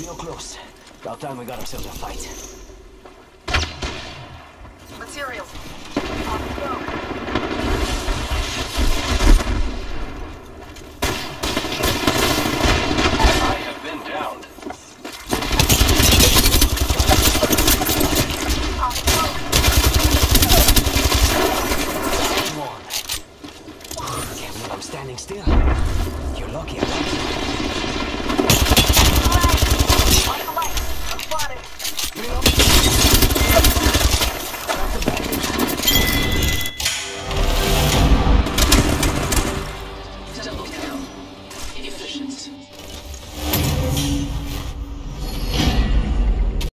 Real close. About time we got ourselves a fight. Materials. On the go. I have been downed. On the go. Can't believe I'm standing still. You're lucky I got you.